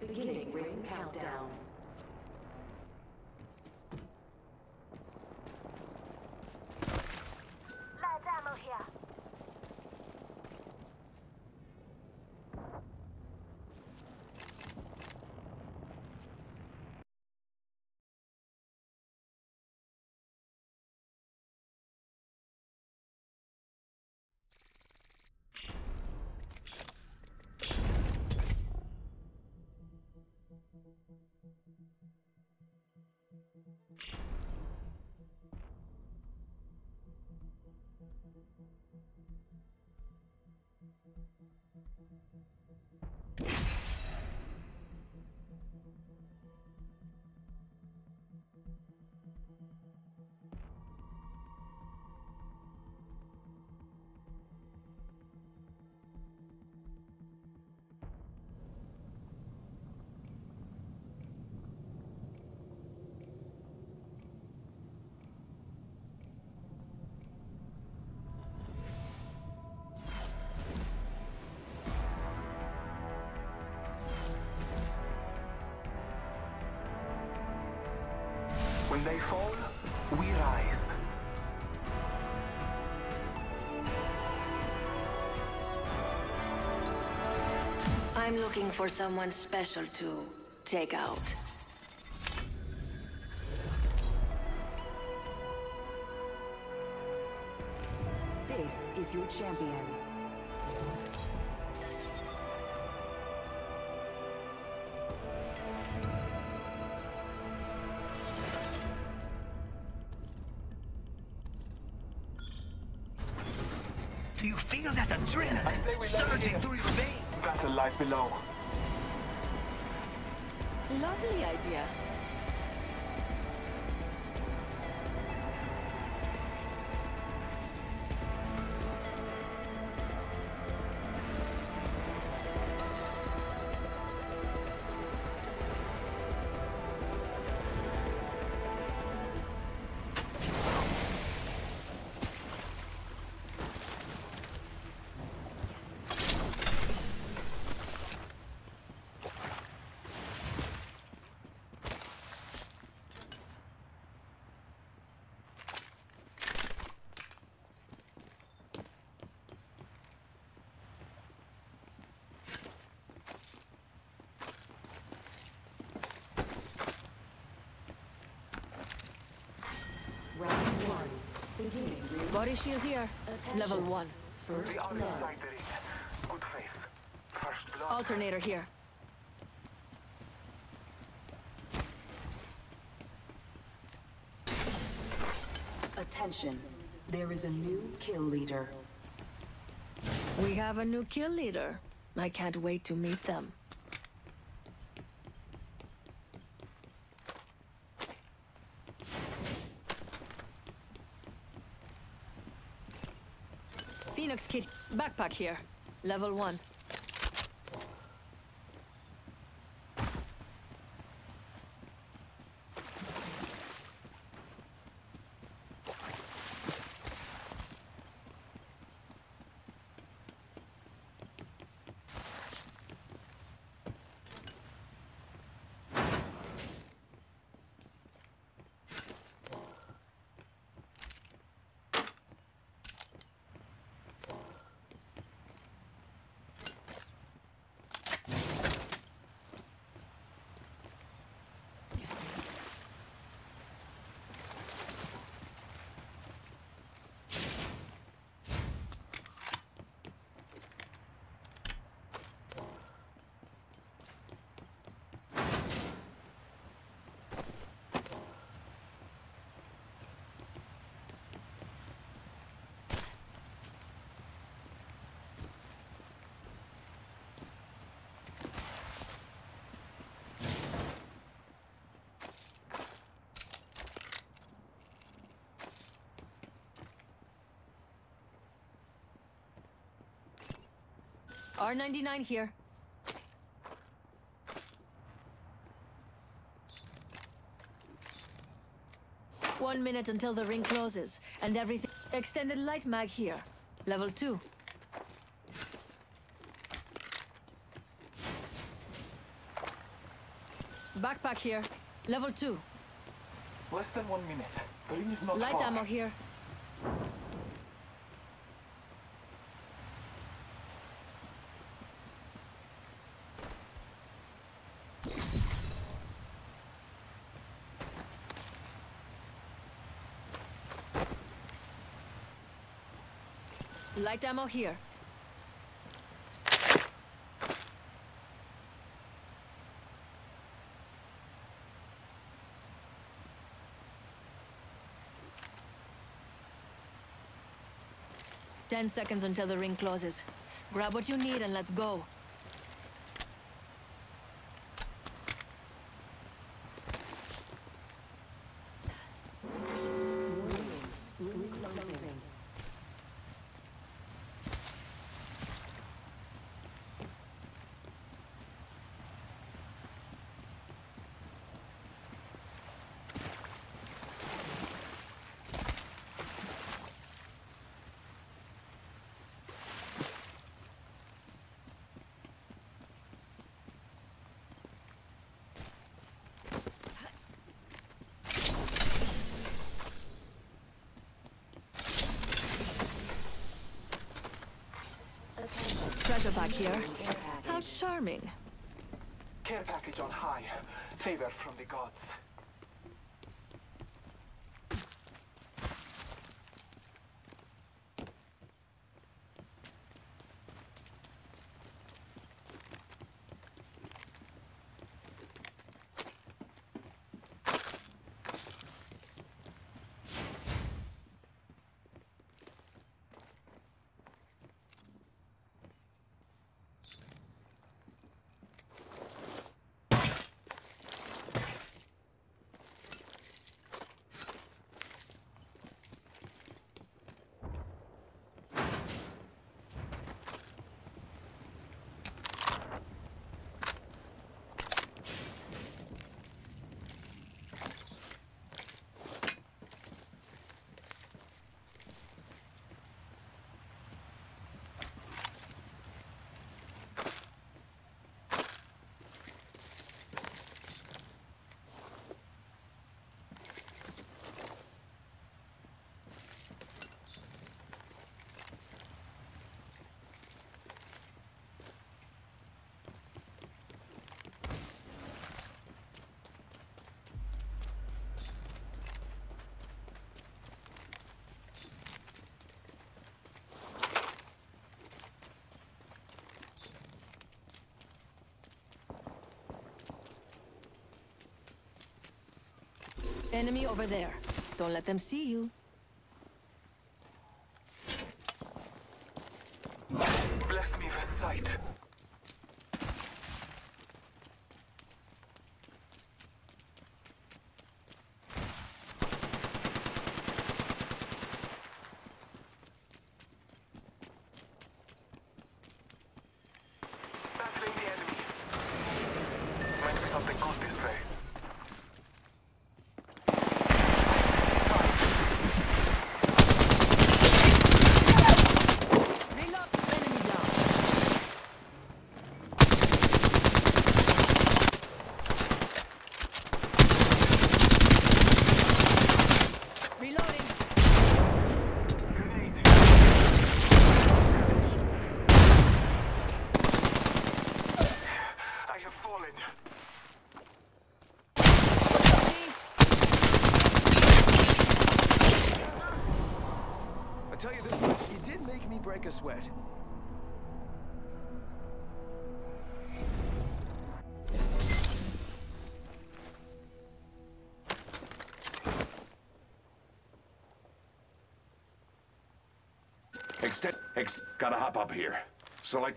Beginning ring countdown. Light ammo here. When they fall, we rise. I'm looking for someone special to take out. This is your champion. Do you feel that adrenaline I say we land surging here. through your veins? Battle lies below. Lovely idea. Round one. Beginning ring. Body shield here. Attention. Level 1. First We are blood. inside the ring. Good faith. First blood. Alternator here. Attention. There is a new kill leader. We have a new kill leader. I can't wait to meet them. Phoenix kit backpack here. Level 1. R99 here. One minute until the ring closes, and everything. Extended light mag here. Level 2. Backpack here. Level 2. Less than 1 minute. The ring is not Light far. ammo here. Light ammo here. Ten seconds until the ring closes. Grab what you need and let's go. Reclosing. Treasure back here. How charming. Care package on high. Favor from the gods. Enemy over there. Don't let them see you. Bless me with sight. Battling the enemy. Might be something good this way. Reload. Enemy down. Reloading. Grenade. I have fallen. I tell you this much, he did make me break a sweat. Gotta hop up here. Select.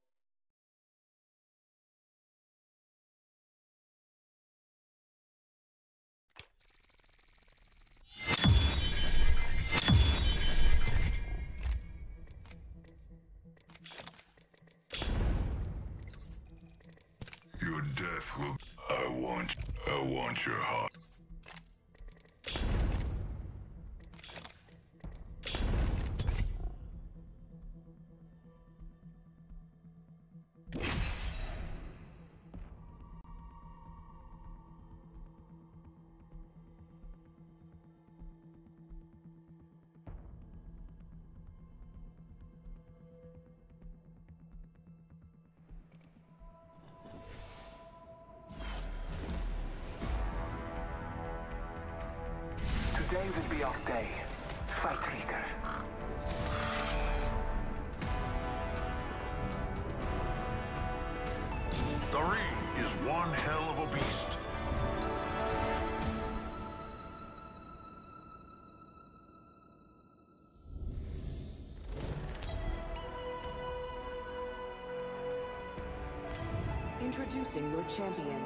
Your death will. I want your heart. Today will be our day. Fight, Rieger. The ring is one hell of a beast. Introducing your champion.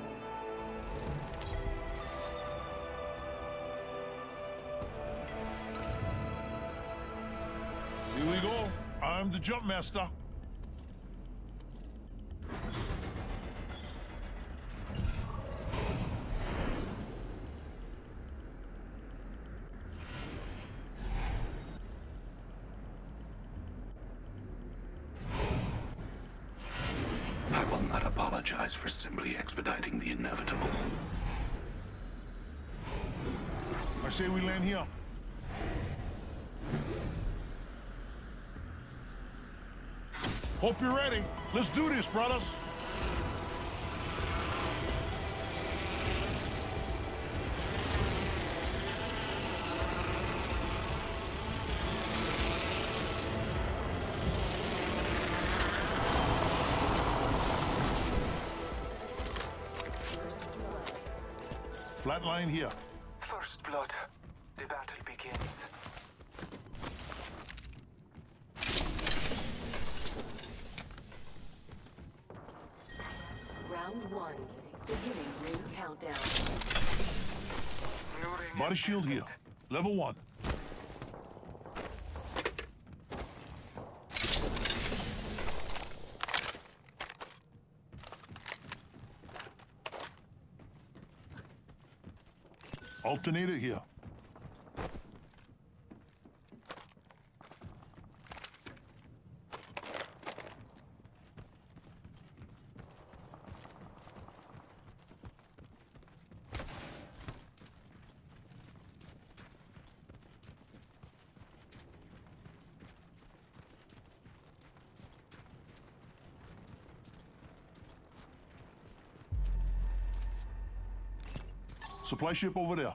Here we go. I'm the jump master. I will not apologize for simply expediting the inevitable. I say we land here. Hope you're ready. Let's do this, brothers. Flatline here. First blood. The battle begins. Round 1. Beginning ring countdown. New ring Body is shield here. built. Level 1. Alternator here. Supply ship over there.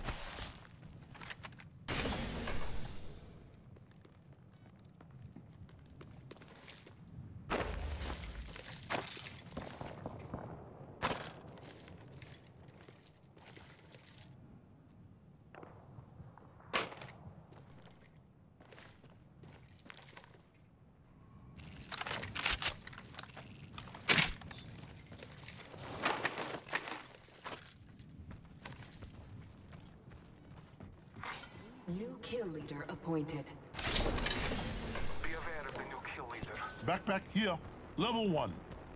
New kill leader appointed. Be aware of the new kill leader. Backpack here. Level 1.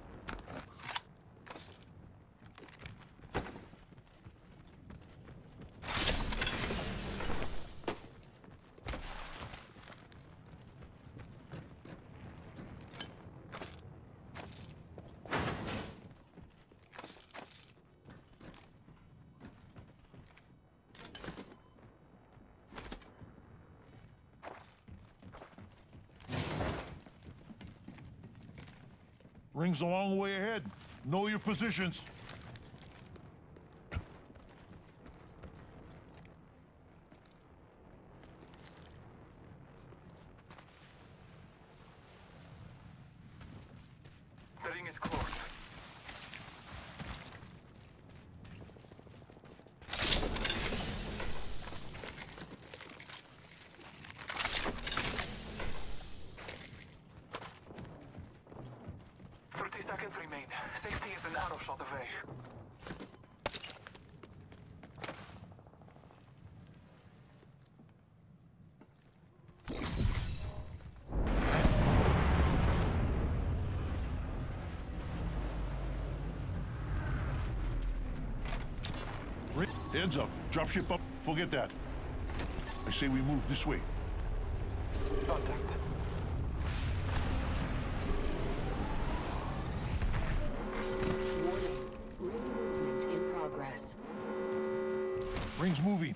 Ring's a long way ahead. Know your positions. The ring is close. Seconds remain. Safety is an arrow shot away. Heads up. Dropship up. Forget that. I say we move this way. Contact. Warning. Ring movement in progress. Ring's moving.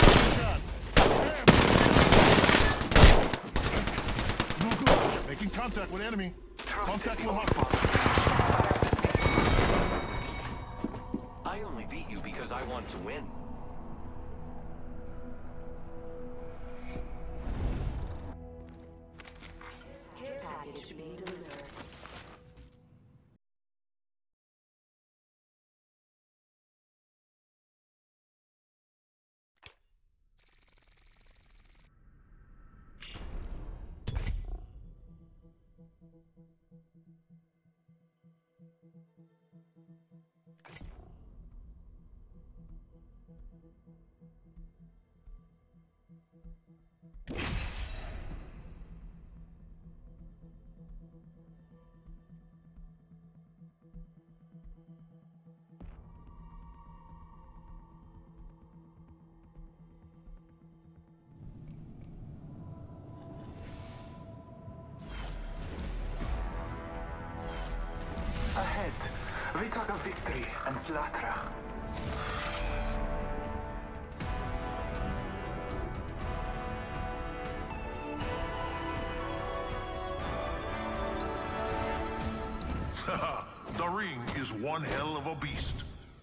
No good. Making contact. Contact with enemy. Contact with hostile. I only beat you because I want to win. Care package being delivered. Ahead, Vitaga Victory and Slatra. The ring is one hell of a beast.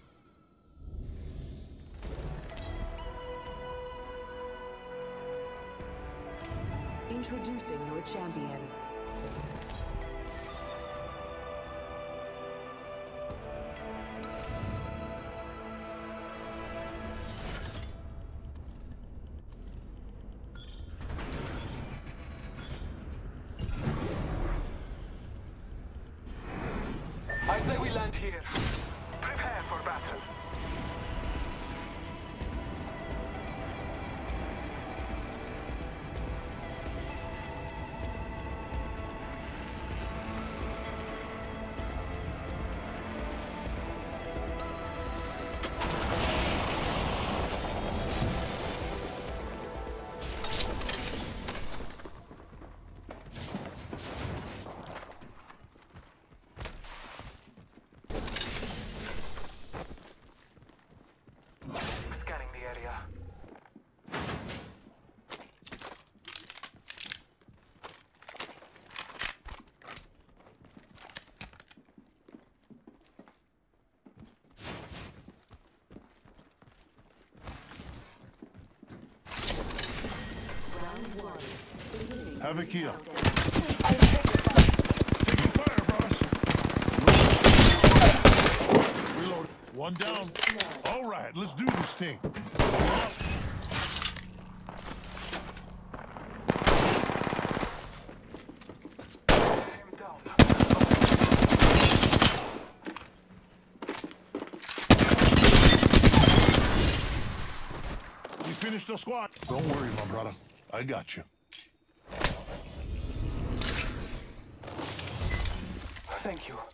Introducing your champion. I say we land here. Prepare for battle. Scanning the area. Round one. Beginning. Havoc here. Countdown. Taking fire, brothers. Reload. One down. All right, let's do this thing. Him down. We finished the squad. Don't worry, my brother. I got you. Thank you.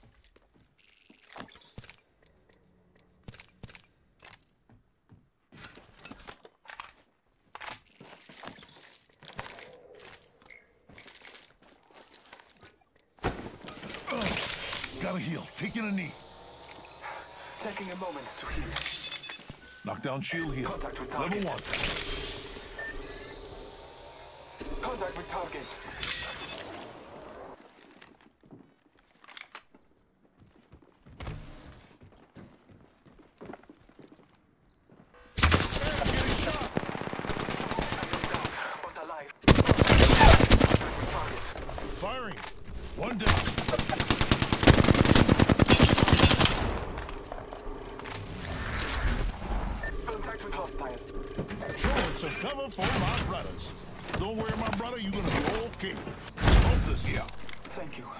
Gotta heal. Taking a knee. Taking a moment to heal. Knockdown shield here. Contact with Level target. 1. Contact with target. Getting shot. Down, but alive. Contact with target. Firing. One down. Contact with hostile. Showing some cover for my brothers. Don't worry, my brother. You're gonna be okay. Hold this here. Thank you.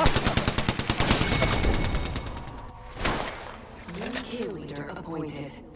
New kill leader appointed.